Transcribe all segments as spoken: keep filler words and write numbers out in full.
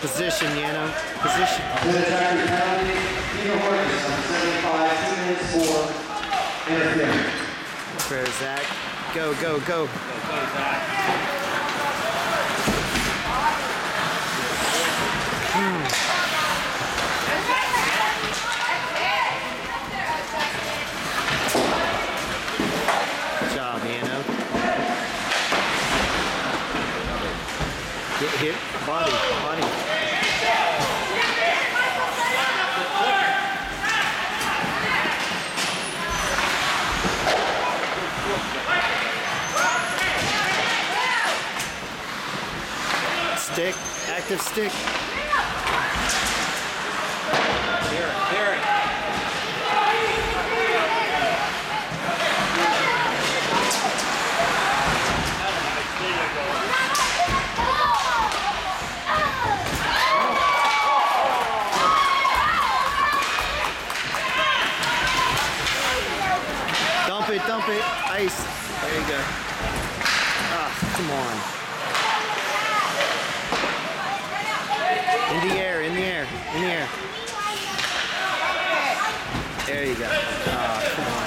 position, you know. Position. Good attack penalty. Peter Horkins on seventy-five, two minutes for interference. For Zach. Go, go, go. Go, go, Zach. Hmm. Good job, Yano. Get hit. Body, body. Stick, active stick. Clear it, clear it. Dump it, dump it. Ice. There you go. Ah, come on. In the air, in the air, in the air. There you go. Ah, come on.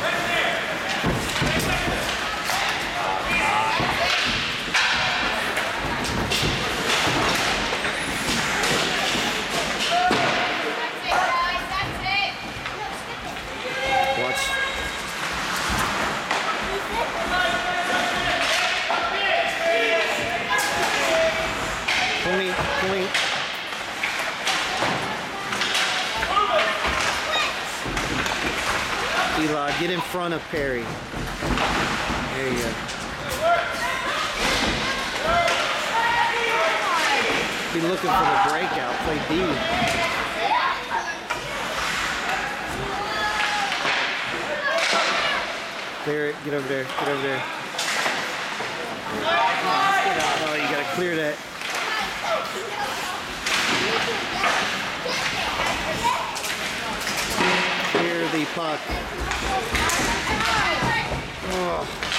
Watch. Point, point. Eli, get in front of Perry. There you go. Be looking for the breakout. Play D. Clear it. Get over there. Get over there. Oh, you gotta clear that. Clear the puck. Oh.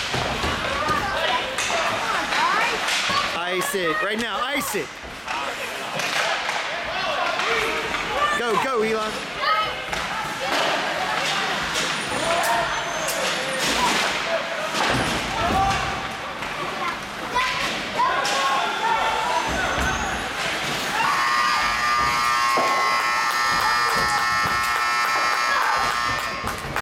Ice it. Right now, ice it. Go, go, Elon.